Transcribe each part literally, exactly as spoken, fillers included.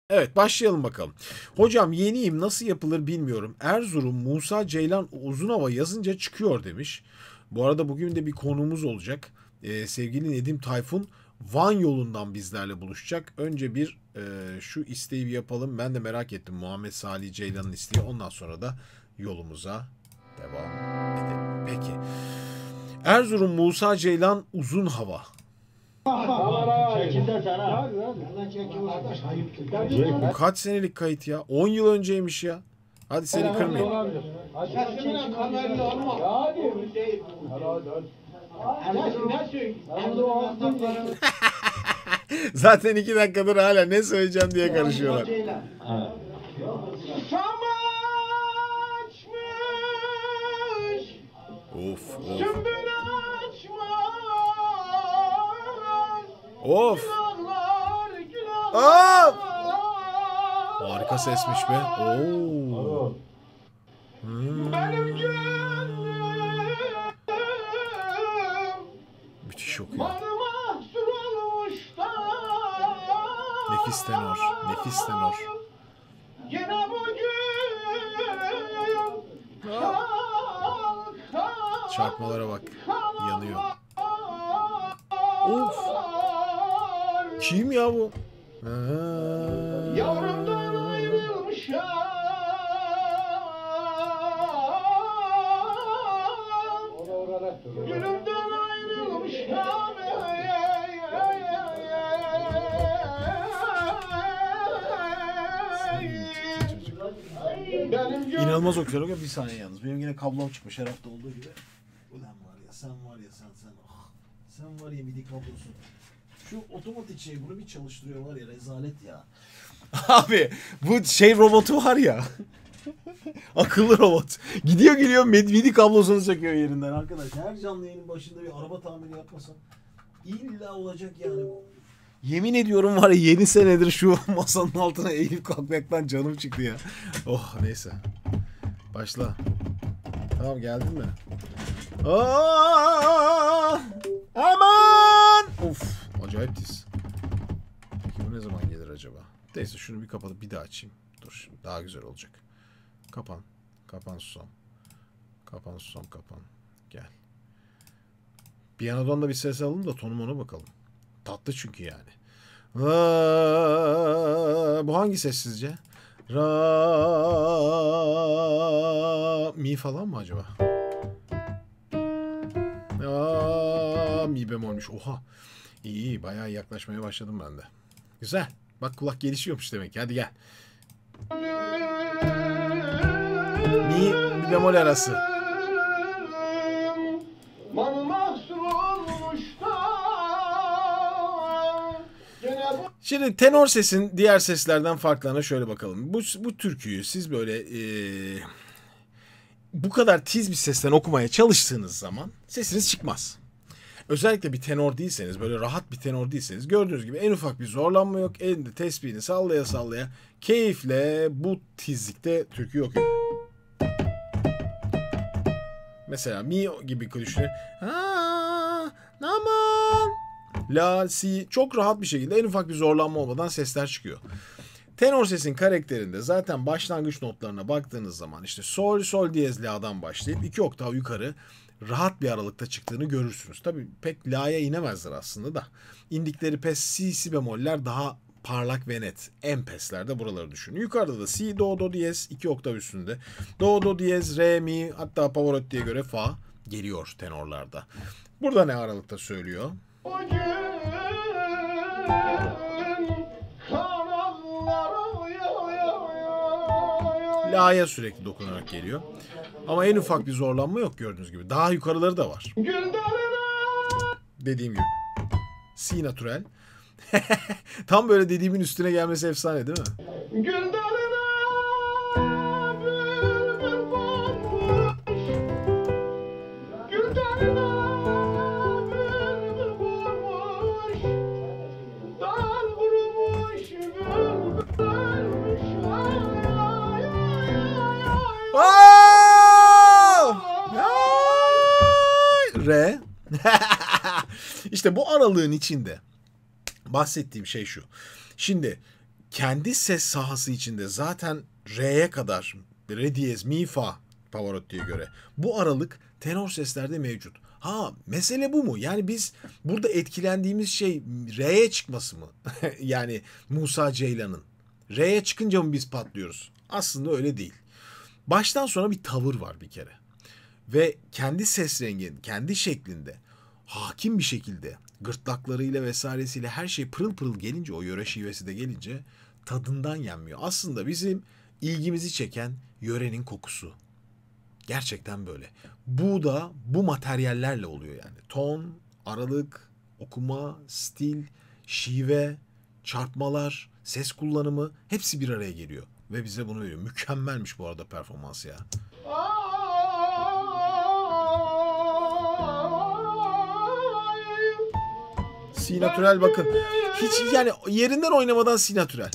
Evet, başlayalım bakalım. Hocam yeniyim, nasıl yapılır bilmiyorum. Erzurum Musa Ceylan Uzunhava yazınca çıkıyor demiş. Bu arada bugün de bir konuğumuz olacak. Ee, sevgili Nedim Tayfun Van yolundan bizlerle buluşacak. Önce bir e, şu isteği bir yapalım. Ben de merak ettim Muhammed Salih Ceylan'ın isteği. Ondan sonra da yolumuza devam edelim. Peki. Erzurum Musa Ceylan Uzunhava. Bu kaç senelik kayıt ya? on yıl önceymiş ya. Hadi seni kırmayayım. Zaten iki dakikadır hala ne söyleyeceğim diye karışıyorlar. Of of. Of. Of. Harika sesmiş be. Oo. Hmm. Müthiş okuyor. Nefis tenor. Nefis tenor. Çarpmalara bak. Yanıyor. Of. Kim ya bu? Yavrumdan ayrılmış ya. Gülümden ayrılmış ya. İnanılmaz okuyor. Bir saniye yalnız. Benim yine kablom çıkmış her hafta olduğu gibi. Ulan var ya sen var ya sen sen. Oh, sen var ya midi kablosun. Şu otomatik şey bunu bir çalıştırıyor var ya rezalet ya. Abi bu şey robotu var ya. Akıllı robot. Gidiyor geliyor midi kablosunu söküyor yerinden arkadaş. Her canlı yayının başında bir araba tamiri yapmasam illa olacak yani. Yemin ediyorum var ya yeni senedir şu masanın altına eğilip kalkmaktan canım çıktı ya. Oh neyse. Başla. Tamam geldin mi? Aa, aman! Of acayip tiz. Peki bu ne zaman gelir acaba? Neyse şunu bir kapatıp bir daha açayım. Dur şimdi daha güzel olacak. Kapan. Kapan susam. Kapan susam kapan. Gel. Piyanodan da bir ses alalım da tonum ona bakalım. Tatlı çünkü yani. Aa, bu hangi ses sizce? Ra mi falan mı acaba? Aa, mi bemolmuş. Oha. İyi iyi bayağı yaklaşmaya başladım ben de. Güzel. Bak kulak gelişiyormuş demek ki. Hadi gel. Mi, mi bemol arası. Şimdi tenor sesin diğer seslerden farklarına şöyle bakalım. Bu, bu türküyü siz böyle ee, bu kadar tiz bir sesten okumaya çalıştığınız zaman sesiniz çıkmaz. Özellikle bir tenor değilseniz, böyle rahat bir tenor değilseniz gördüğünüz gibi en ufak bir zorlanma yok. Elinde tesbihini sallaya sallaya keyifle bu tizlikte türküyü okuyor. Mesela mi gibi düşünün. Ha, aman. La, si çok rahat bir şekilde en ufak bir zorlanma olmadan sesler çıkıyor. Tenor sesin karakterinde zaten başlangıç notlarına baktığınız zaman işte sol sol diyez la'dan başlayıp iki oktav yukarı rahat bir aralıkta çıktığını görürsünüz. Tabii pek la'ya inemezler aslında da. İndikleri pes si si bemoller daha parlak ve net. En peslerde buraları düşünün. Yukarıda da si do do diyez iki oktav üstünde. Do do diyez re mi hatta Pavarotti'ye göre fa geliyor tenorlarda. Burada ne aralıkta söylüyor? La'ya sürekli dokunarak geliyor. Ama en ufak bir zorlanma yok gördüğünüz gibi. Daha yukarıları da var. Dediğim gibi. Si natürel. Tam böyle dediğimin üstüne gelmesi efsane değil mi? Re. İşte bu aralığın içinde bahsettiğim şey şu. Şimdi kendi ses sahası içinde zaten Re'ye kadar Re diyez, mi, fa Pavarotti'ye göre bu aralık tenor seslerde mevcut. Ha, mesele bu mu? Yani biz burada etkilendiğimiz şey Re'ye çıkması mı? Yani Musa Ceylan'ın. Re'ye çıkınca mı biz patlıyoruz? Aslında öyle değil. Baştan sona bir tavır var bir kere. Ve kendi ses renginin, kendi şeklinde, hakim bir şekilde, gırtlaklarıyla vesairesiyle her şey pırıl pırıl gelince, o yöre şivesi de gelince tadından yenmiyor. Aslında bizim ilgimizi çeken yörenin kokusu. Gerçekten böyle. Bu da bu materyallerle oluyor yani. Ton, aralık, okuma, stil, şive, çarpmalar, ses kullanımı hepsi bir araya geliyor. Ve bize bunu veriyor. Mükemmelmiş bu arada performans ya. Si natürel bakın. Hiç yani yerinden oynamadan si natürel.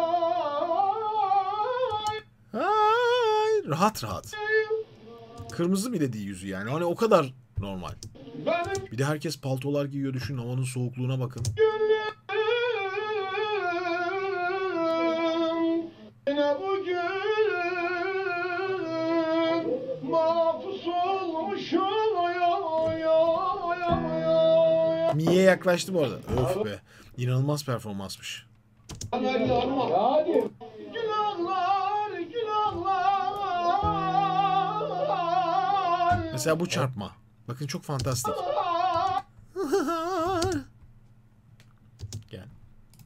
Ay, rahat rahat. Kırmızı bile değil yüzü yani. Hani o kadar normal. Bir de herkes paltolar giyiyor, düşünün, havanın soğukluğuna bakın. Mi'ye yaklaştı bu arada. Öf be. İnanılmaz performansmış. Mesela bu çarpma. Bakın çok fantastik. Gel.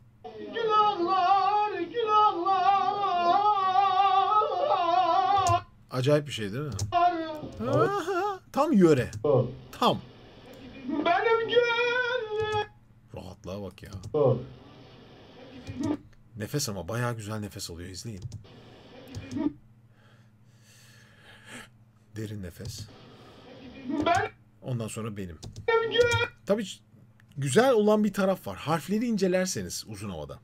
Acayip bir şey değil mi? Tam yöre. Tam. Rahatlığa bak ya. Nefes ama bayağı güzel nefes alıyor. İzleyin. Derin nefes. Ondan sonra benim. Tabii güzel olan bir taraf var. Harfleri incelerseniz uzun havada.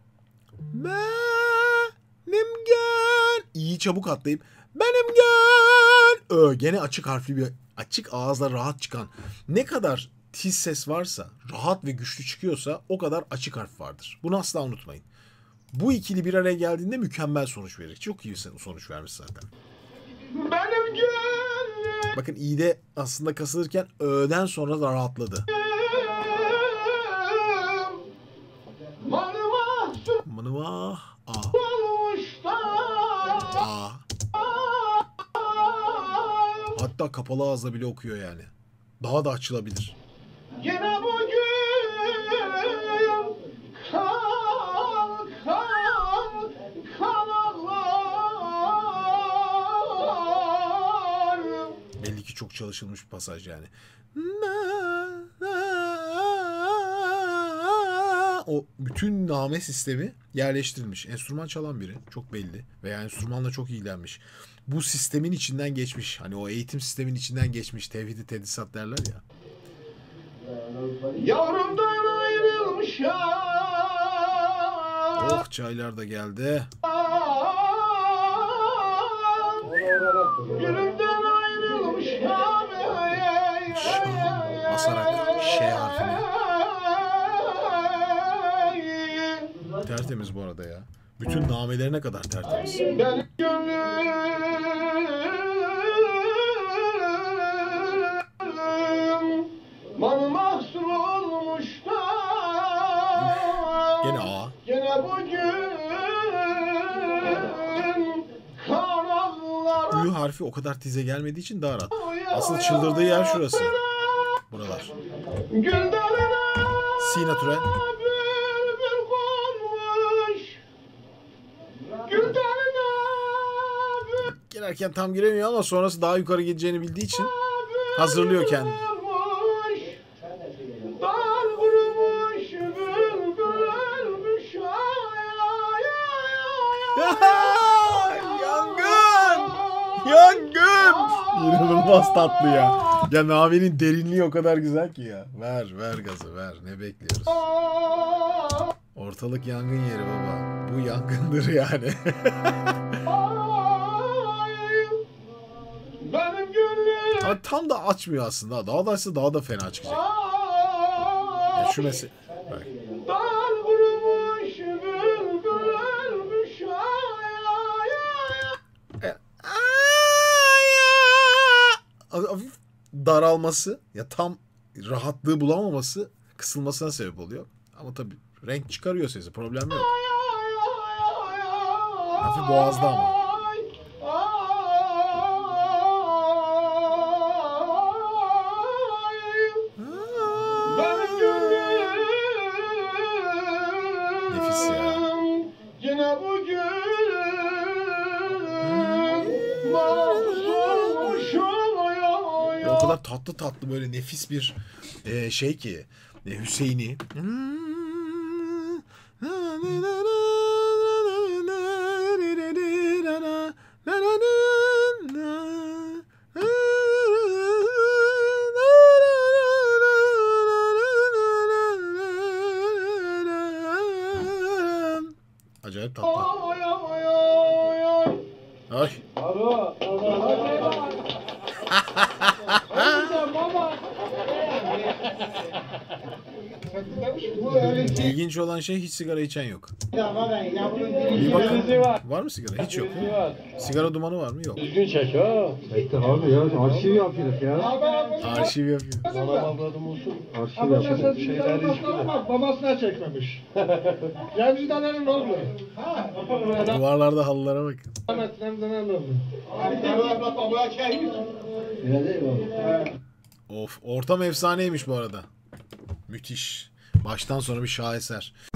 Benim gel. İyi çabuk atlayıp benim gel. Ö, gene açık harfli bir, açık ağızla rahat çıkan. Ne kadar tiz ses varsa, rahat ve güçlü çıkıyorsa o kadar açık harf vardır. Bunu asla unutmayın. Bu ikili bir araya geldiğinde mükemmel sonuç verir. Çok iyi sonuç vermiş zaten. Benim gel. Bakın i'de aslında kasılırken ö'den sonra da rahatladı. Manıvah. A. A. Hatta kapalı ağızla bile okuyor yani. Daha da açılabilir. Yine bugün kal, kal, kalanlar. Belli ki çok çalışılmış bir pasaj yani. O bütün name sistemi yerleştirilmiş. Enstrüman çalan biri çok belli veya enstrümanla çok ilgilenmiş. Bu sistemin içinden geçmiş. Hani o eğitim sistemin içinden geçmiş. Tevhid-i tedrisat derler ya. Yavrumdan ayrılmış ya. Oh, çaylar da geldi. Gülümden ayrılmış ya. Şam basarak şey harfini. Tertemiz bu arada ya. Bütün namelerine kadar tertemiz. Ben gene A. Gene bugün Ü harfi o kadar tize gelmediği için daha rahat. Asıl çıldırdığı yer şurası. Buralar. Si natürel. Girerken tam giremiyor ama sonrası daha yukarı gideceğini bildiği için hazırlıyor kendini. Yangın! Yangın! İnanılmaz tatlı ya. Ya namenin derinliği o kadar güzel ki ya. Ver, ver gazı, ver. Ne bekliyoruz? Ortalık yangın yeri baba. Bu yangındır yani. Ama tam da açmıyor aslında. Daha da açsa daha da fena çıkacak. Yani şu mesela... Bak. daralması ya tam rahatlığı bulamaması kısılmasına sebep oluyor. Ama tabii renk çıkarıyor sesi. Problem yok. Hafif boğazda ama. Nefis ya. Yine bugün Ya o kadar tatlı tatlı böyle nefis bir e, şey ki e, Hüseyin'i. Acayip tatlı. Ay. İlginç olan şey hiç sigara içen yok. Bir bakın. Var mı sigara? Hiç yok. Sigara dumanı var mı? Yok. Düzgün çek ha. Çektik abi ya. Arşiv yapıyoruz ya. Arşiv yapıyor. Bana avradım olsun. Arşiv yapıyoruz. Şeyler hiçbir babasına çekmemiş. Gemcidenin oğlu. Duvarlarda halılara bakın. Ahmet'ten denen oğlu. Öyle değil mi abi? Of, ortam efsaneymiş bu arada. Müthiş. Baştan sona bir şaheser.